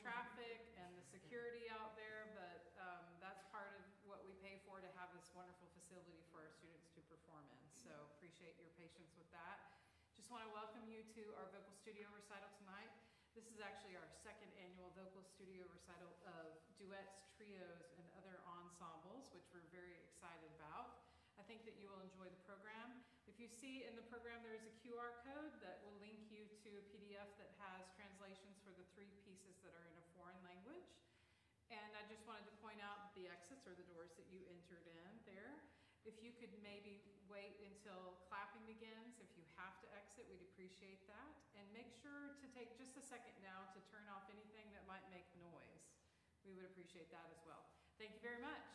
traffic and the security out there, but that's part of what we pay for, to have this wonderful facility for our students to perform in. So appreciate your patience with that. Just want to welcome you to our vocal studio recital tonight. This is actually our second annual vocal studio recital of duets, trios, and other ensembles, which we're very excited about. I think that you will enjoy the program. If you see in the program, there is a QR code that will link you to a PDF that has translations for the 3 pieces that are in a foreign language. And I just wanted to point out the exits, or the doors that you entered in there. If you could maybe wait until clapping begins. If you have to exit, we'd appreciate that. And make sure to take just a second now to turn off anything that might make noise. We would appreciate that as well. Thank you very much.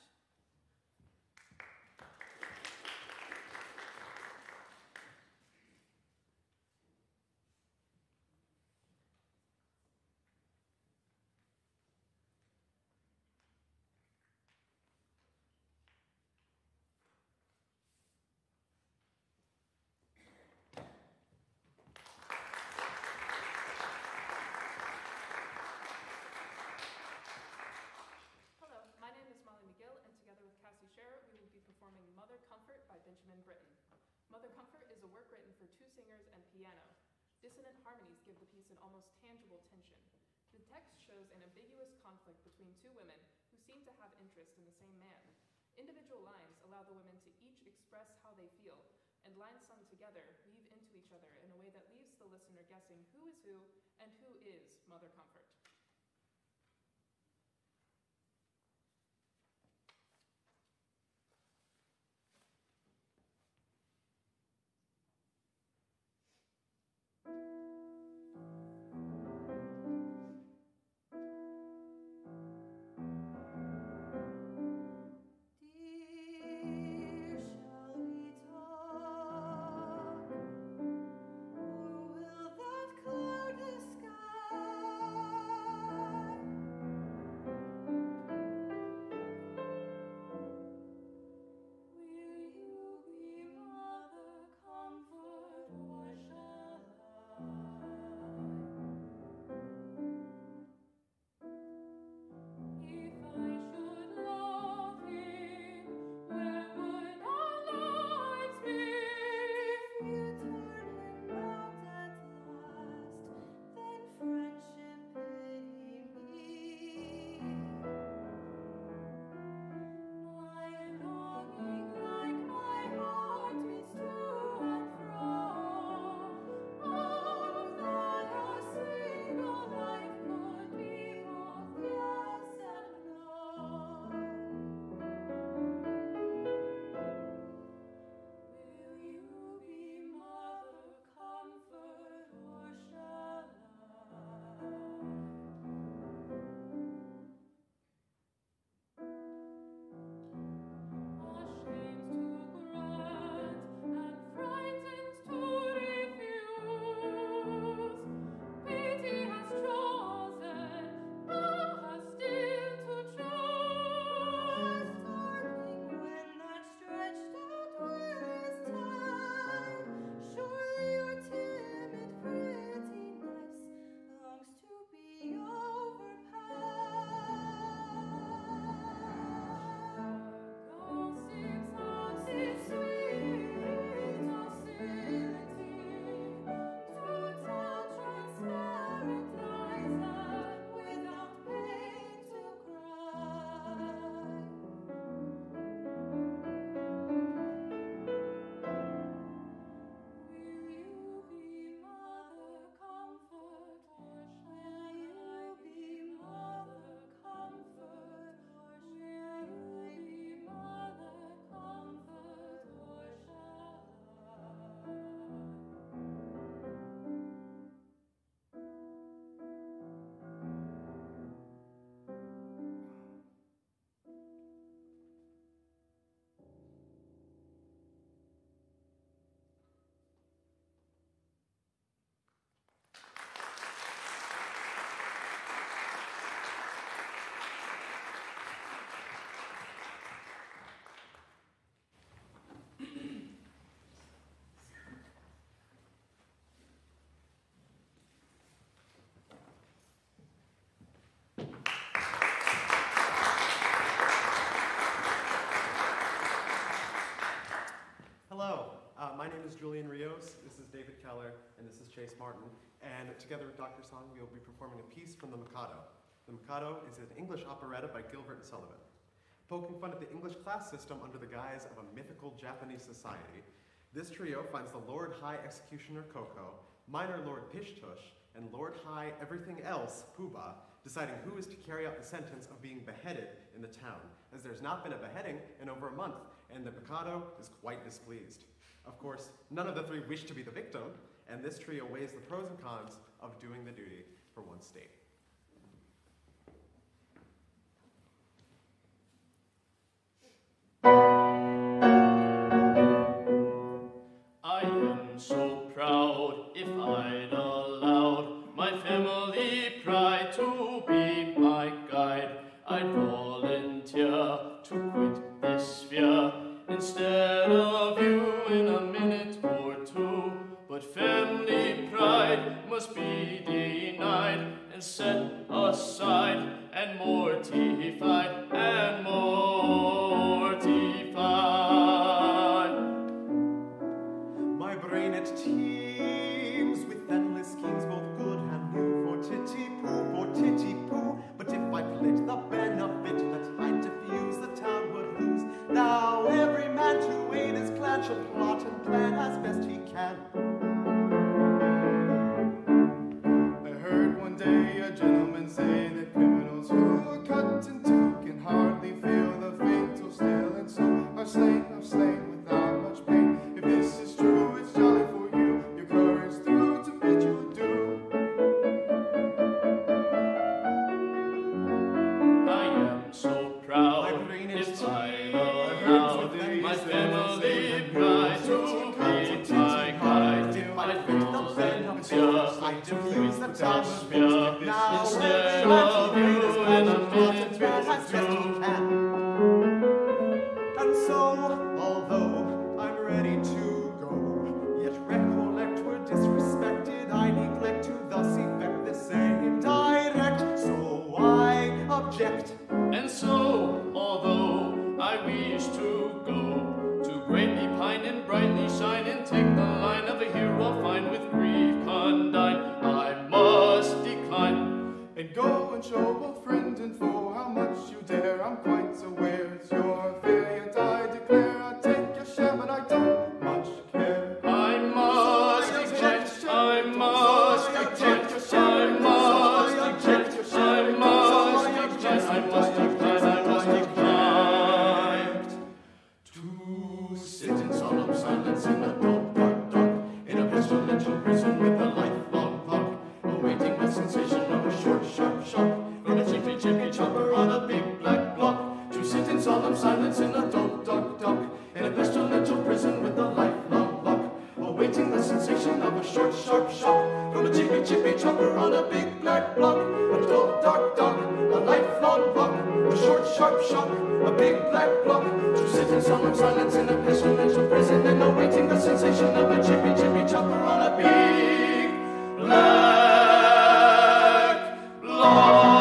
We will be performing Mother Comfort by Benjamin Britten. Mother Comfort is a work written for 2 singers and piano. Dissonant harmonies give the piece an almost tangible tension. The text shows an ambiguous conflict between 2 women who seem to have interest in the same man. Individual lines allow the women to each express how they feel, and lines sung together weave into each other in a way that leaves the listener guessing who is who and who is Mother Comfort. Sky My name is Julian Rios, this is David Keller, and this is Chase Martin. And together with Dr. Song, we will be performing a piece from The Mikado. The Mikado is an English operetta by Gilbert and Sullivan. Poking fun at the English class system under the guise of a mythical Japanese society, this trio finds the Lord High Executioner Koko, Minor Lord Pishtush, and Lord High Everything Else, Puba, deciding who is to carry out the sentence of being beheaded in the town, as there's not been a beheading in over a month, and the Mikado is quite displeased. Of course, none of the three wish to be the victim, and this trio weighs the pros and cons of doing the duty for one's state. I am so proud, if I'd allowed my family pride to be my guide, I'd volunteer to quit this sphere instead of you in a minute or two. But family pride must be denied and set aside and mortified and mortified. My brain, it teems with endless schemes, both good and new, for titty-poo, for titty-poo. But if I plit the benefit that I'd diffuse, the town would lose. Now every man to aid his clan should plot and plan as best he can. I heard one day a gentleman say that criminals who are cut in two can hardly feel the fatal still, and so are slain without much pain. If this is true, it's jolly for you, your courage through to meet your doom. I am so proud, My brain is if I teems allowed with my endless family pride to be my guide. I'd volunteer I'd to diffuse quit the town this would sphere lose. Now instead every man of to aid his you clan in a should plot minute and plan as best or he two. can. And so, although I'm ready to go, yet recollect we're disrespected, I neglect to thus effect the same direct, so I object. And so, although I wish to go, to greatly pine and brightly shine and take the line of a hero fine with grief condign, I must decline. And go and show both friend and foe how much you dare. I'm quite aware it's your affair, yet I declare I take your share, but I don't much care. I must object, I must object, I must object, I must object, I must decline, I must decline. To sit in solemn silence in a dark, in a pestilential prison with a lifelong lock, awaiting the sensation of a short, sharp shock from a chippy chopper on a big black block. To sit in solemn silence in a dark, in a pestilential prison with a lifelong lock, awaiting the sensation of a short, sharp shock from a chippy chopper on a big black block. A dull, dark, a lifelong lock, a short, sharp shock, a big black block. To sit in solemn silence in a pestilential prison and awaiting the sensation of a chippy chopper on a big black block.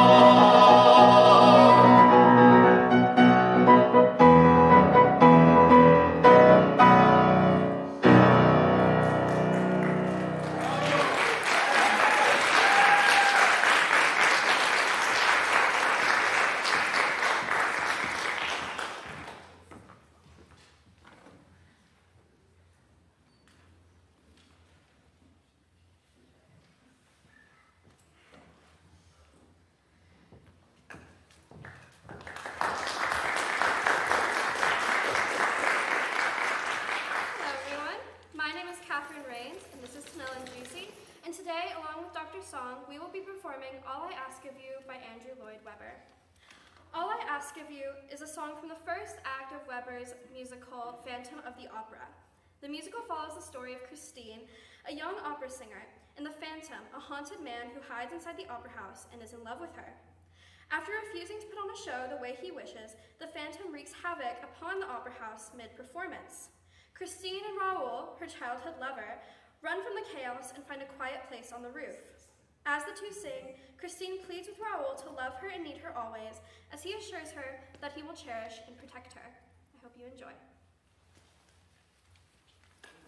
Hello everyone, my name is Catherine Rains and this is Tanella Juicy, and today along with Dr. Song we will be performing All I Ask of You by Andrew Lloyd Webber. All I Ask of You is a song from the first act of Webber's musical Phantom of the Opera. The musical follows the story of Christine, a young opera singer, and the Phantom, a haunted man who hides inside the opera house and is in love with her. After refusing to put on a show the way he wishes, the Phantom wreaks havoc upon the opera house mid-performance. Christine and Raoul, her childhood lover, run from the chaos and find a quiet place on the roof. As the two sing, Christine pleads with Raoul to love her and need her always, as he assures her that he will cherish and protect her. I hope you enjoy.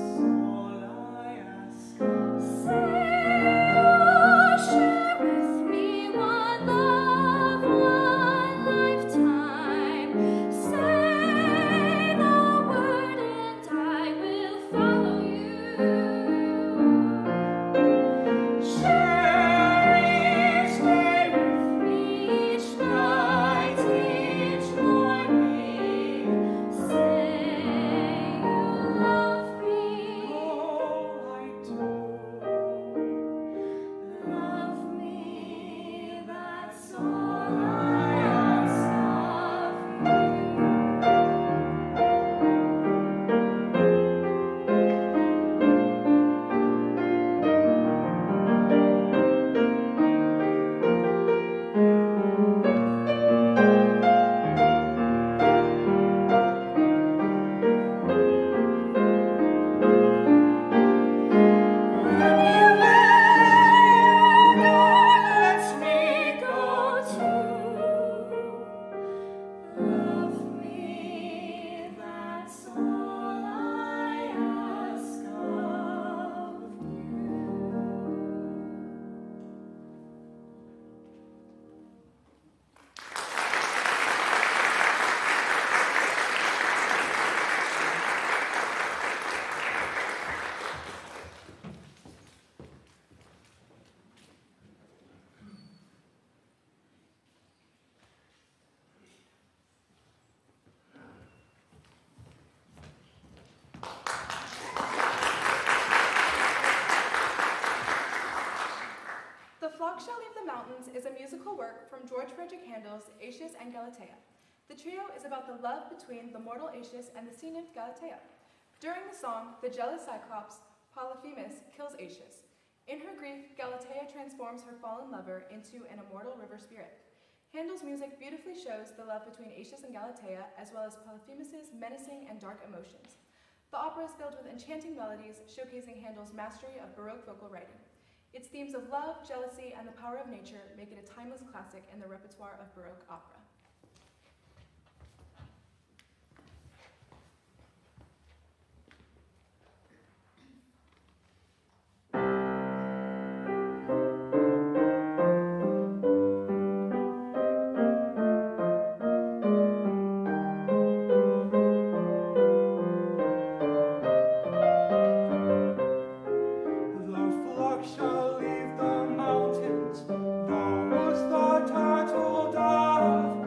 is a musical work from George Frederick Handel's Aeschylus and Galatea. The trio is about the love between the mortal Aeschylus and the sea nymph Galatea. During the song, the jealous Cyclops, Polyphemus, kills Aeschylus. In her grief, Galatea transforms her fallen lover into an immortal river spirit. Handel's music beautifully shows the love between Aeschylus and Galatea, as well as Polyphemus's menacing and dark emotions. The opera is filled with enchanting melodies, showcasing Handel's mastery of Baroque vocal writing. Its themes of love, jealousy, and the power of nature make it a timeless classic in the repertoire of Baroque opera. Shall leave the mountains, thou wast the turtle dove.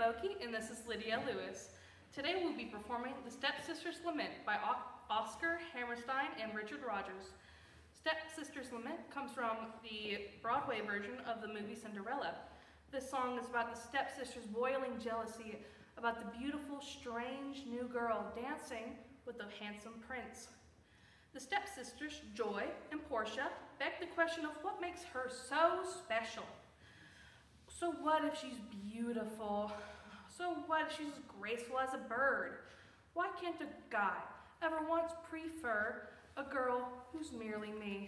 Boki, and this is Lydia Lewis. Today we'll be performing The Stepsister's Lament by Oscar Hammerstein and Richard Rogers. Stepsister's Lament comes from the Broadway version of the movie Cinderella. This song is about the stepsister's boiling jealousy about the beautiful, strange new girl dancing with the handsome prince. The stepsisters, Joy and Portia, beg the question of what makes her so special. So what if she's beautiful? So what if she's as graceful as a bird? Why can't a guy ever once prefer a girl who's merely me?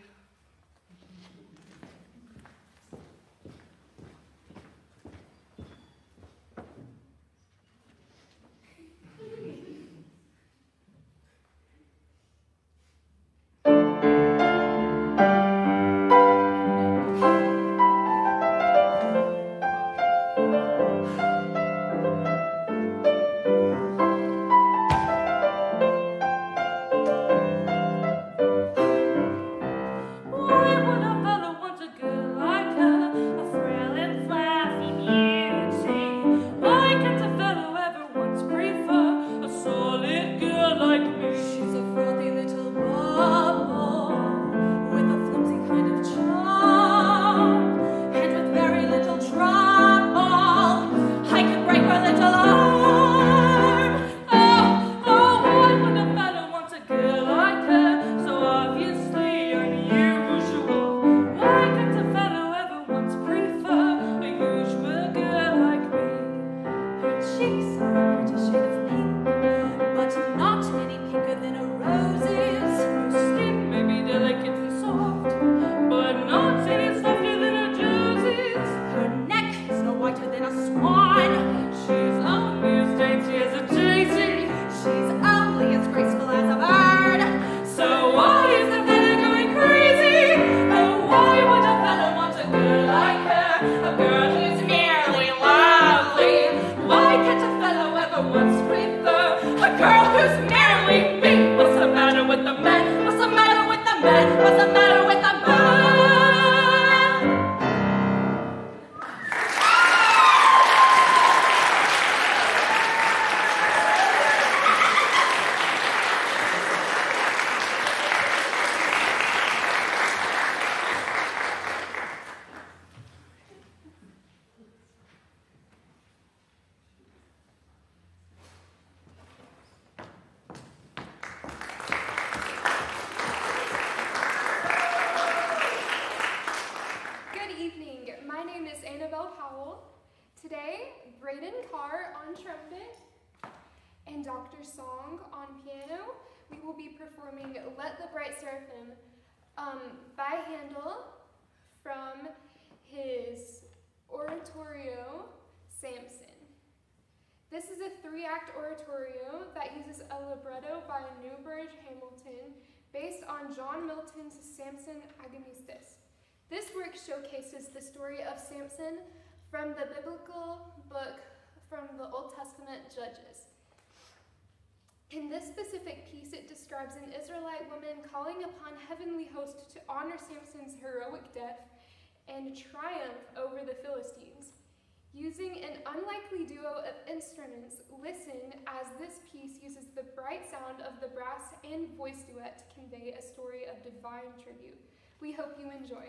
By Handel from his oratorio, Samson. This is a 3-act oratorio that uses a libretto by Newbridge Hamilton based on John Milton's Samson Agonistes. This work showcases the story of Samson from the biblical book from the Old Testament Judges. In this specific piece, it describes an Israelite woman calling upon heavenly hosts to honor Samson's heroic death and triumph over the Philistines. Using an unlikely duo of instruments, listen as this piece uses the bright sound of the brass and voice duet to convey a story of divine tribute. We hope you enjoy.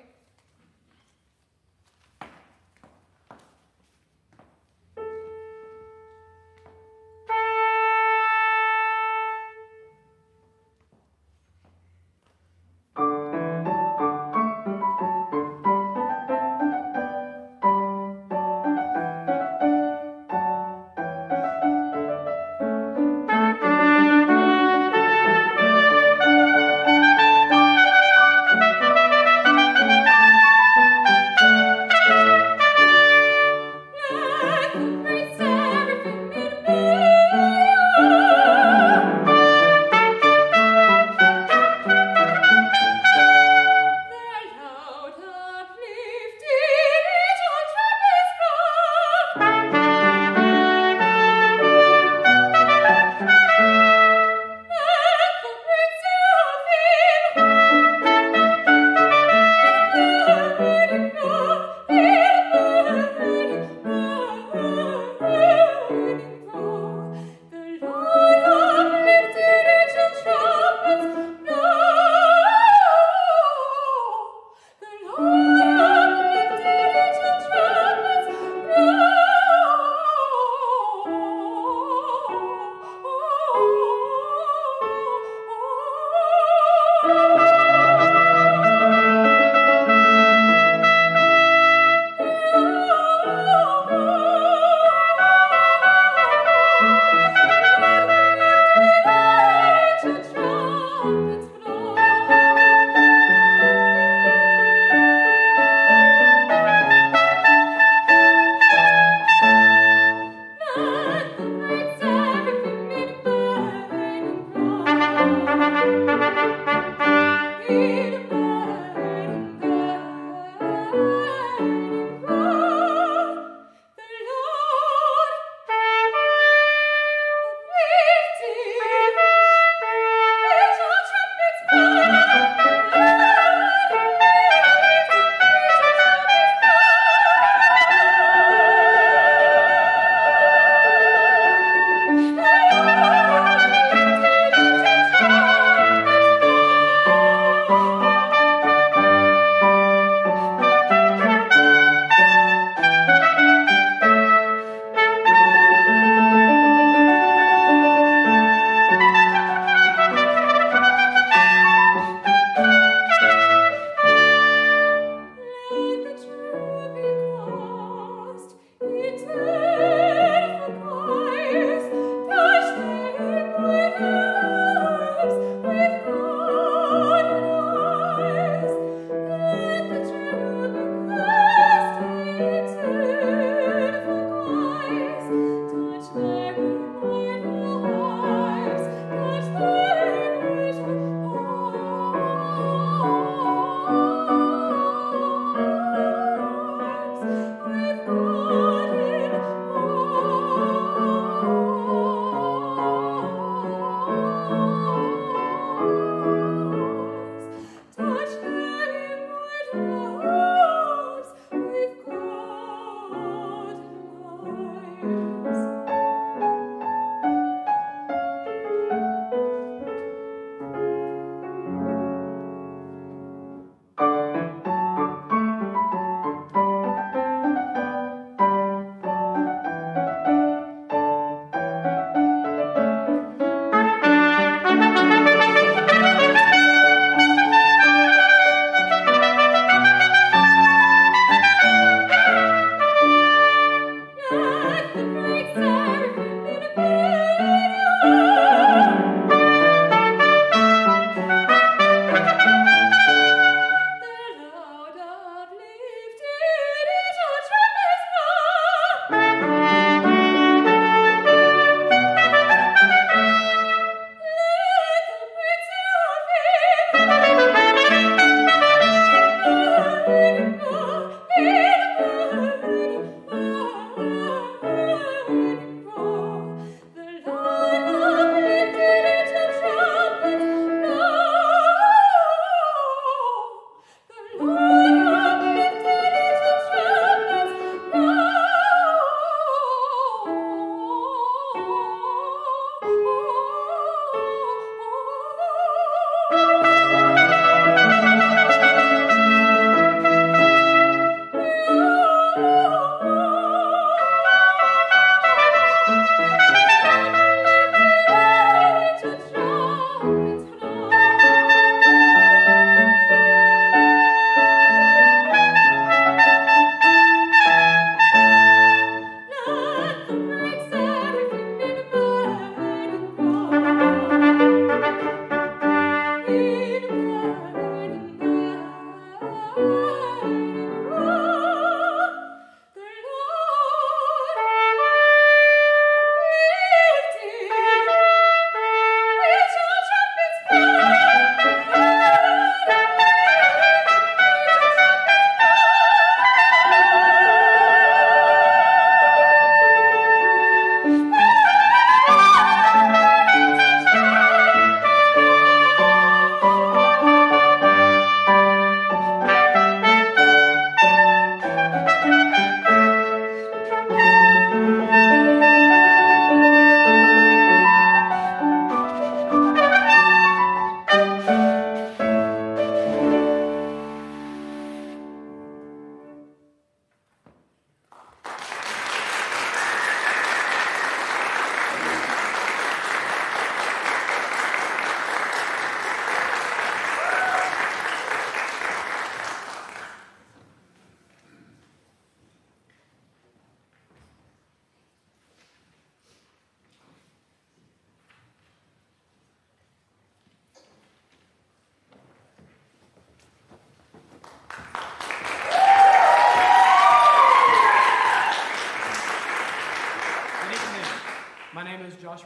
Here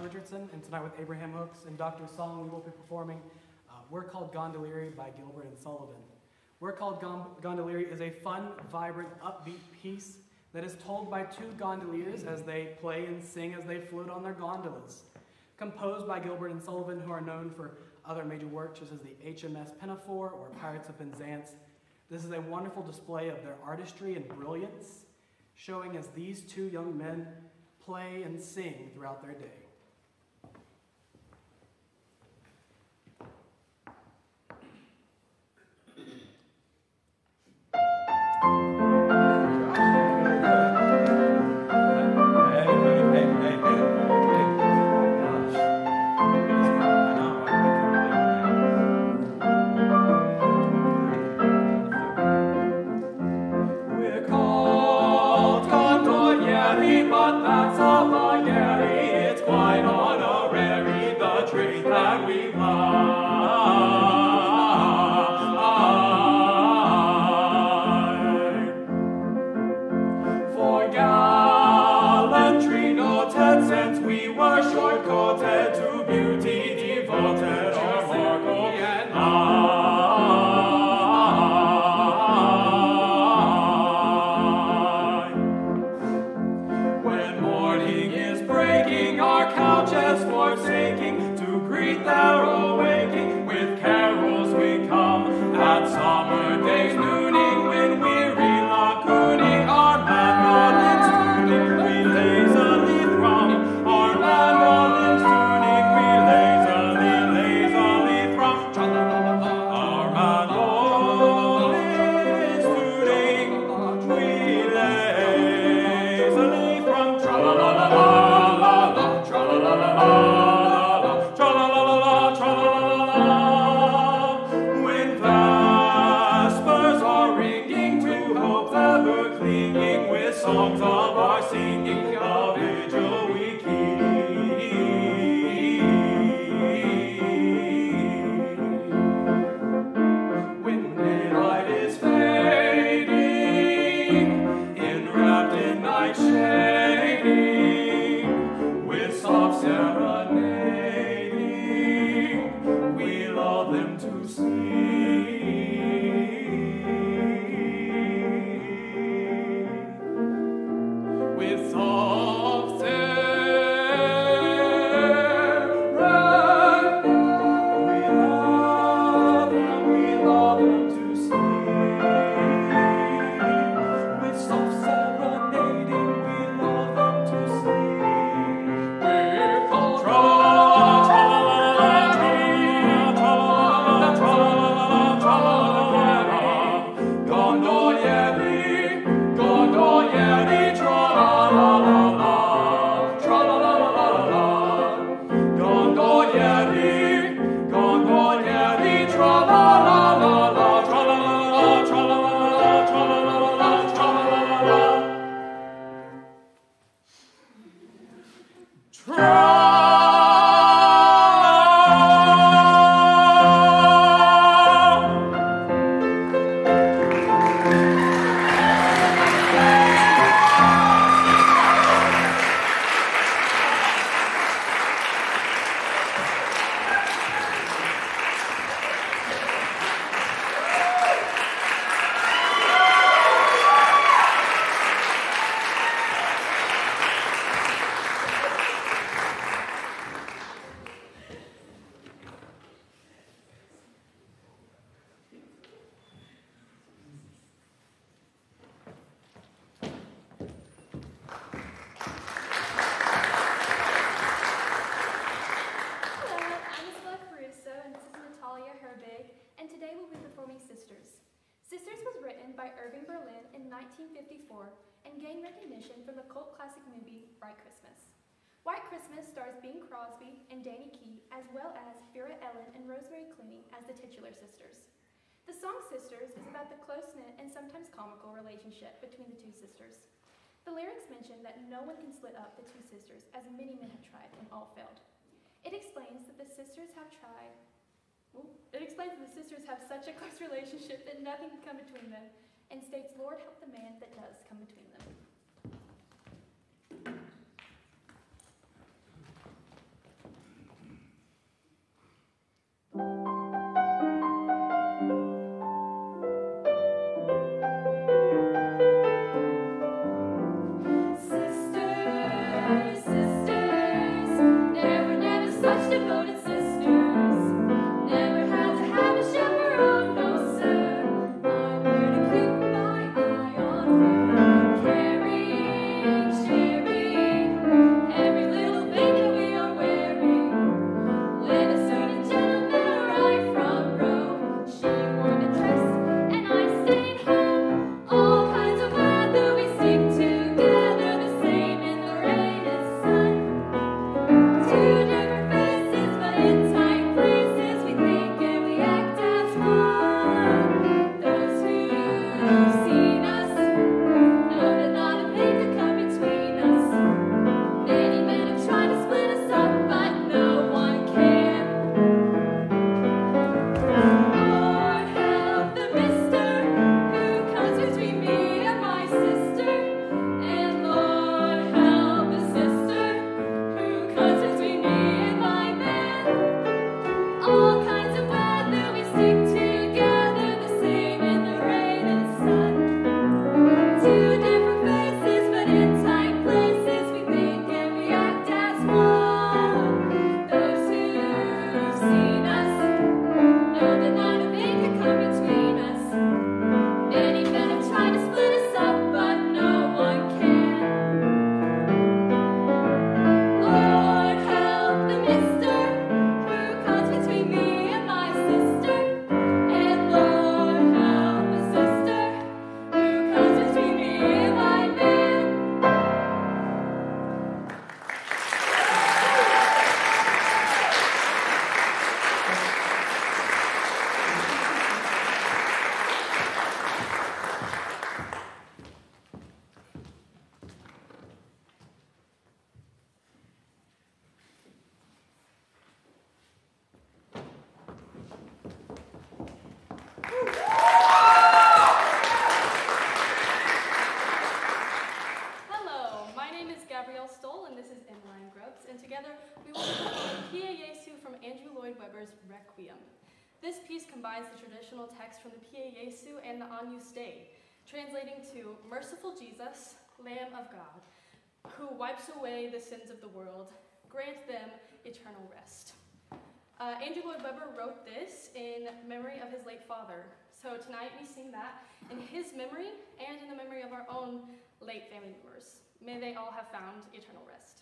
Richardson, and tonight with Abraham Hooks and Dr. Song, we will be performing We're Called Gondolieri by Gilbert and Sullivan. We're Called Gondolieri is a fun, vibrant, upbeat piece that is told by two gondoliers as they play and sing as they float on their gondolas. Composed by Gilbert and Sullivan, who are known for other major works such as the HMS Pinafore or Pirates of Penzance. This is a wonderful display of their artistry and brilliance, showing as these two young men play and sing throughout their day. The song Sisters is about the close-knit and sometimes comical relationship between the two sisters. The lyrics mention that no one can split up the two sisters, as many men have tried and all failed. It explains that the sisters have such a close relationship that nothing can come between them, and states, Lord, help the man that does come between them. Requiem. This piece combines the traditional text from the Pie Jesu and the Agnus Dei, translating to Merciful Jesus, Lamb of God, who wipes away the sins of the world, grant them eternal rest. Andrew Lloyd Webber wrote this in memory of his late father. So tonight we sing that in his memory and in the memory of our own late family members. May they all have found eternal rest.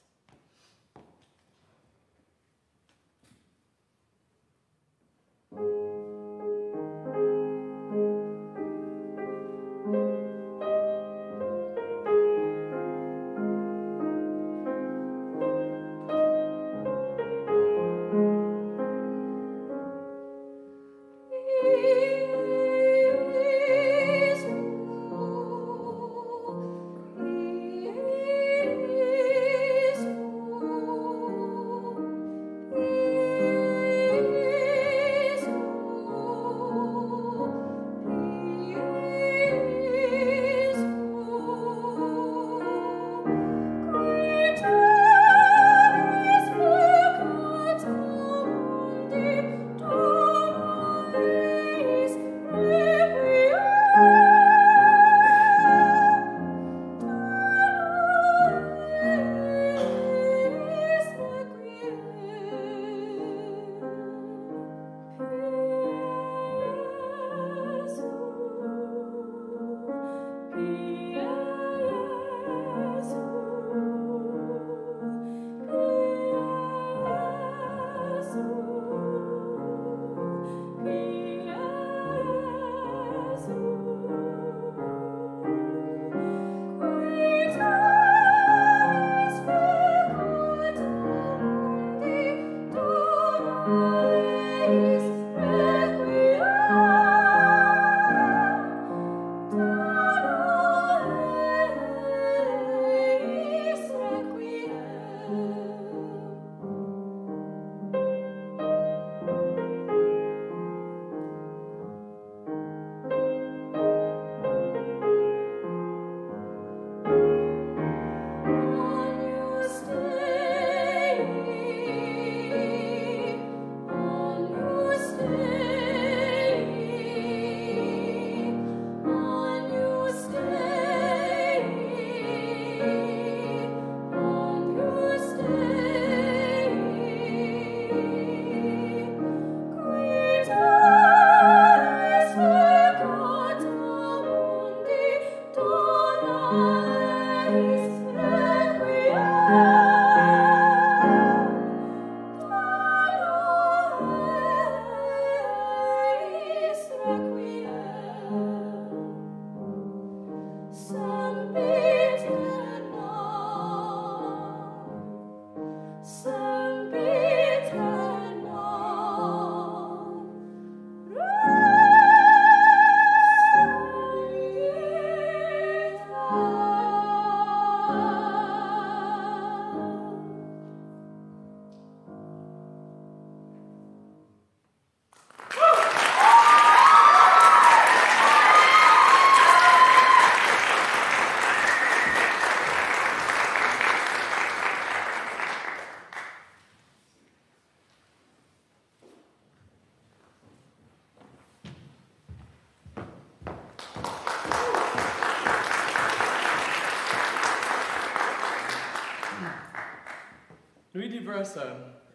Nuit de Versa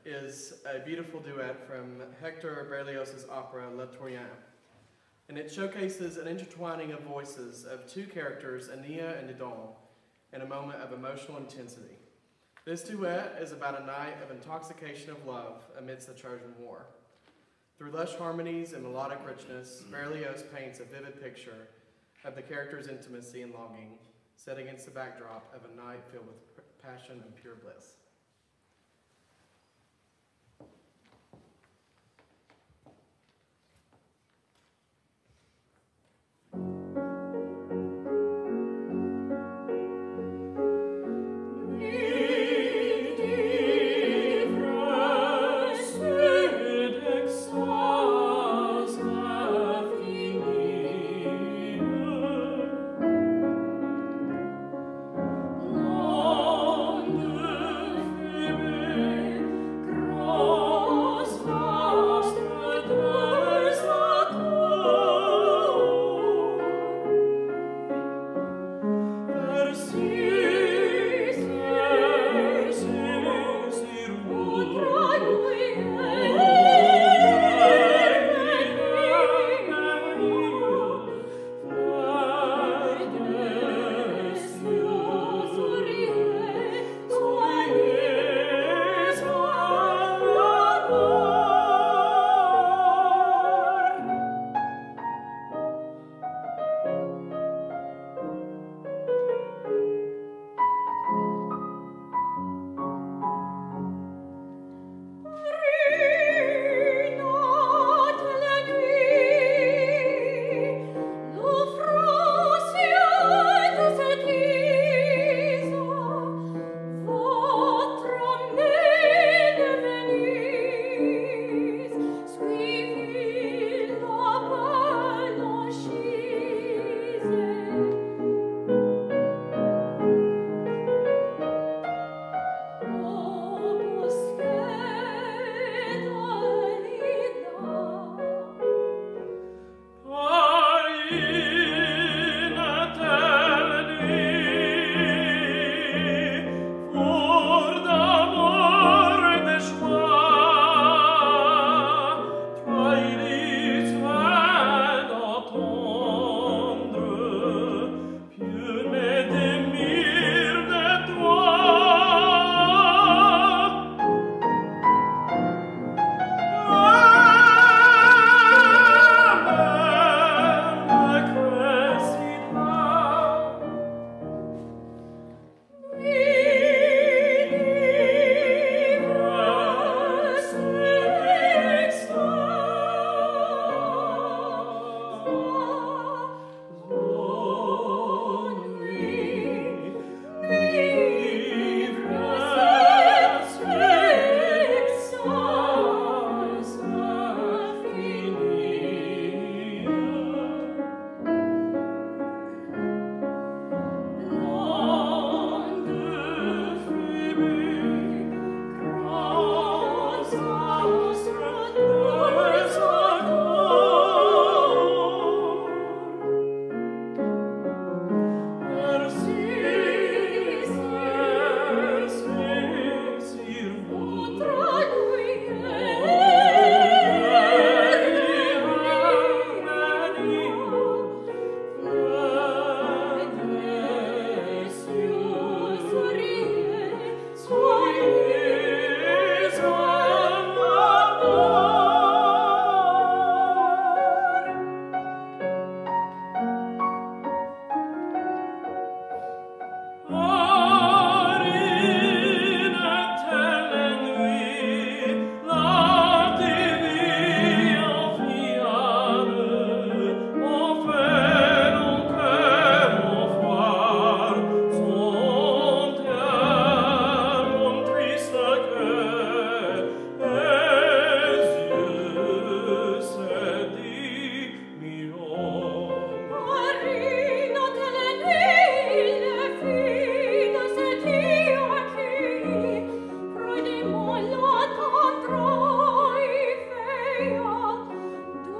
is a beautiful duet from Hector Berlioz's opera Le Troyen, and it showcases an intertwining of voices of two characters, Ania and Didon, in a moment of emotional intensity. This duet is about a night of intoxication of love amidst the Trojan War. Through lush harmonies and melodic richness, Berlioz paints a vivid picture of the characters' intimacy and longing, set against the backdrop of a night filled with passion and pure bliss. Long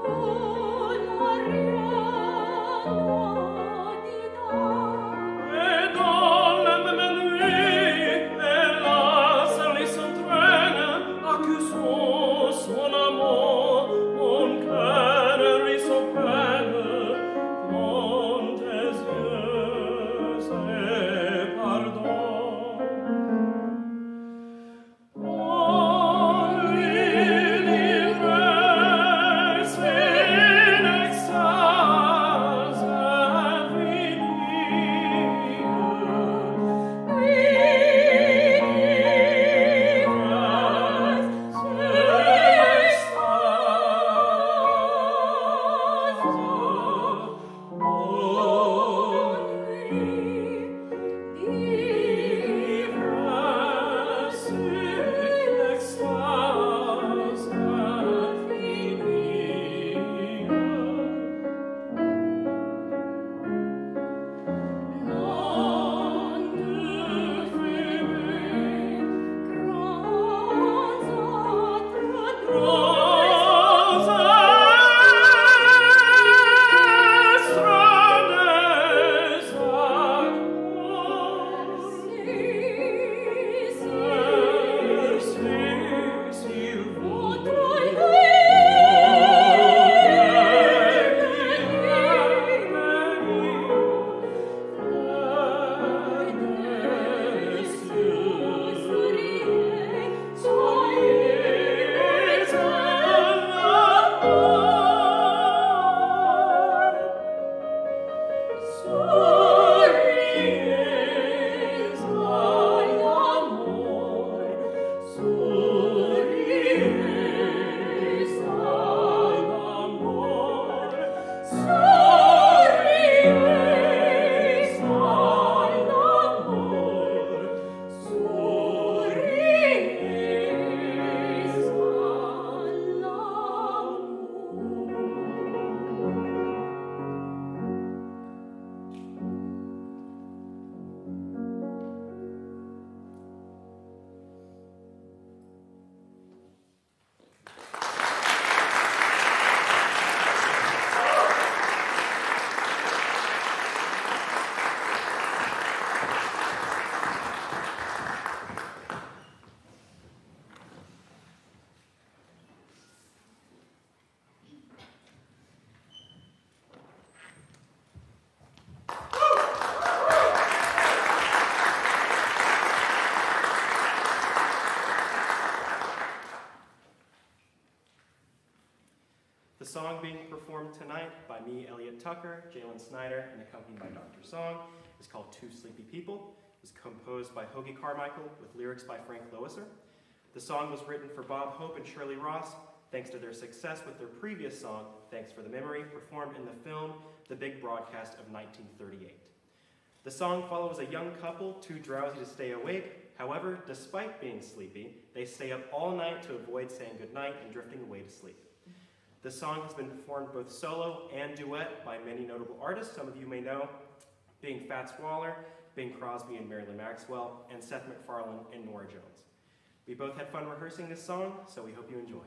The song being performed tonight by me, Elliot Tucker, Jalen Snyder, and accompanied by Dr. Song is called Two Sleepy People. It was composed by Hoagie Carmichael with lyrics by Frank Loesser. The song was written for Bob Hope and Shirley Ross, thanks to their success with their previous song, Thanks for the Memory, performed in the film The Big Broadcast of 1938. The song follows a young couple too drowsy to stay awake. However, despite being sleepy, they stay up all night to avoid saying goodnight and drifting away to sleep. The song has been performed both solo and duet by many notable artists some of you may know, being Fats Waller, Bing Crosby and Marilyn Maxwell, and Seth MacFarlane and Norah Jones. We both had fun rehearsing this song, so we hope you enjoy.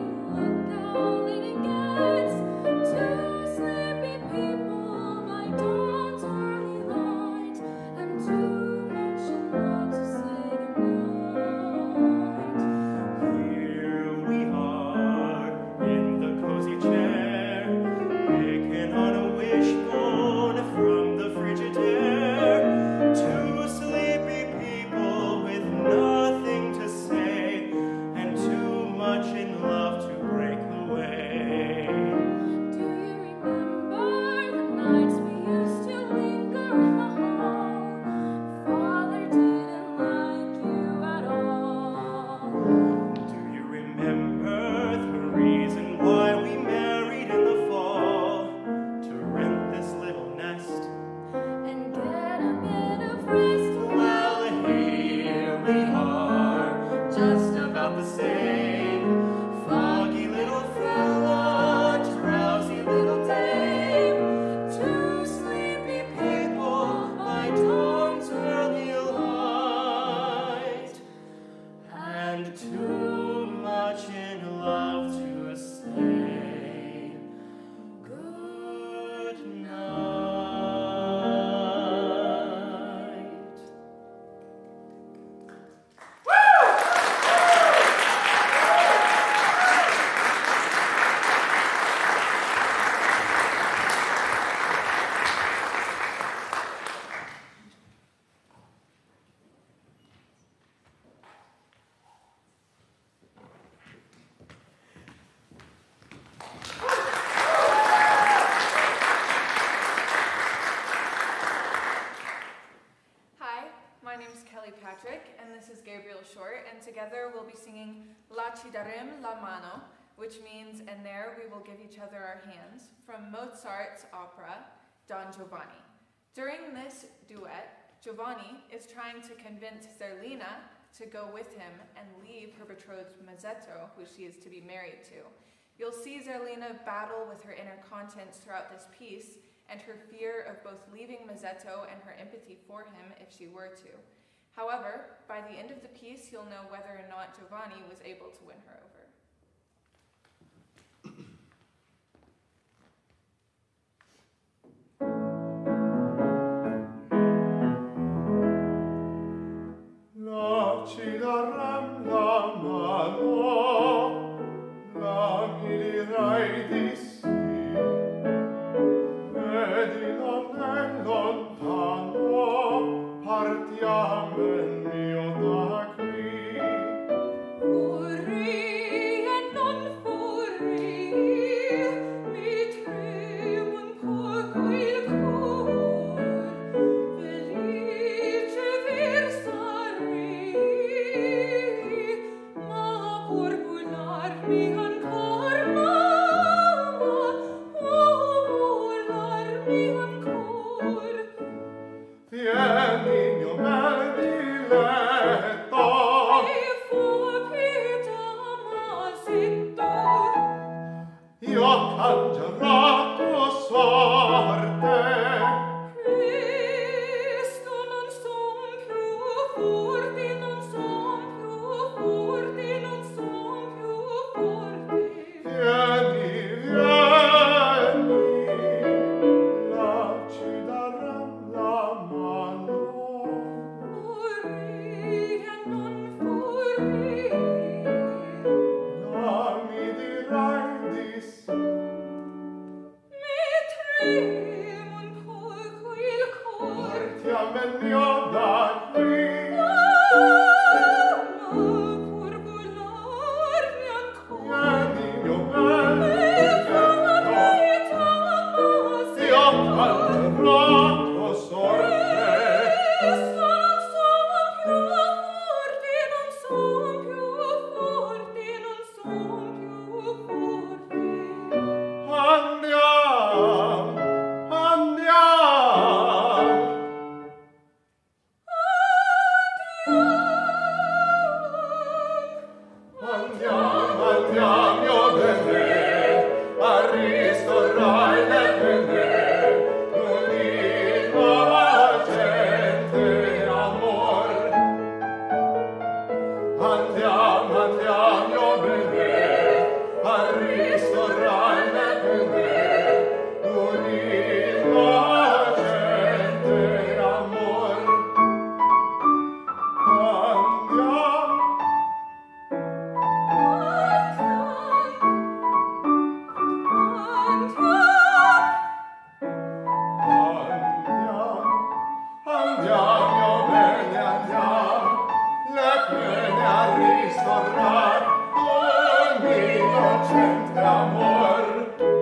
Two sleepy people, my Kelly Patrick, and this is Gabriel Short, and together we'll be singing La ci darem la mano, which means, and there we will give each other our hands, from Mozart's opera, Don Giovanni. During this duet, Giovanni is trying to convince Zerlina to go with him and leave her betrothed Mazzetto, who she is to be married to. You'll see Zerlina battle with her inner contents throughout this piece, and her fear of both leaving Mazzetto and her empathy for him if she were to. However, by the end of the piece, you'll know whether or not Giovanni was able to win her over. La ci darem la mano, la mi dirai di sì, vedi non è lontano, partiamo il mio da qui. Vorrei e non vorrei, mi tremo un poco il cor, felice versarei, ma pur volarmi ancor, mamma, volarmi ancor. Tieni mio bel diletto, E fu pietà, ma zitto, io cangerò tua sorte. Cristo non son più forti, non son più forti, non son più forti. Vieni, vieni, la ci darem la mano. Vorrei e non vorrei, La mi dirai di sì, mi tremo un poco il cor. partiamo il mio da qui. Mamma, pur volarmi ancor. Vieni, mio bel E fu diletto, pietà, ma zitto. io cangerò tua sorte. Cristo non son più forti, non son più forti, non son più forti. Andiamo, andiamo. Andiamo, andiamo, mio bene, a ristorare le pene, l'unita gente amor. Andiamo, andiamo, mio bene, a ristorare le pene, l'unita gente amor. Andiamo. Andiamo, mio bene, andiamo, le pene a ristorare ogni innocente amor.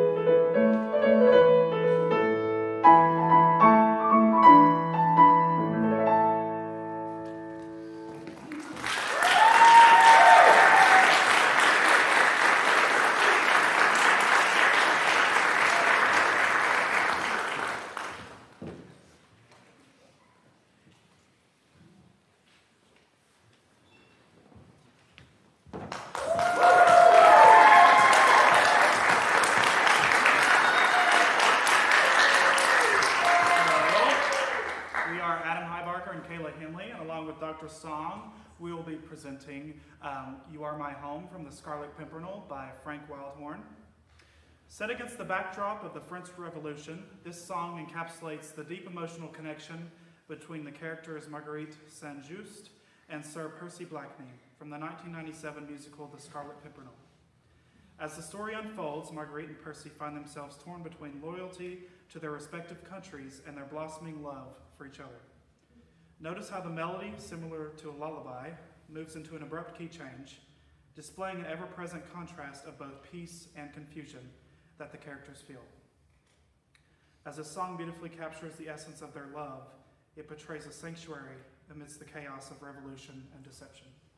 We are Adam Heibarker and Kayla Henley, and along with Dr. Song, we will be presenting You Are My Home from the Scarlet Pimpernel by Frank Wildhorn. Set against the backdrop of the French Revolution, this song encapsulates the deep emotional connection between the characters Marguerite Saint-Just and Sir Percy Blakeney from the 1997 musical The Scarlet Pimpernel. As the story unfolds, Marguerite and Percy find themselves torn between loyalty to their respective countries and their blossoming love for each other. Notice how the melody, similar to a lullaby, moves into an abrupt key change, displaying an ever-present contrast of both peace and confusion that the characters feel. As the song beautifully captures the essence of their love, it portrays a sanctuary amidst the chaos of revolution and deception.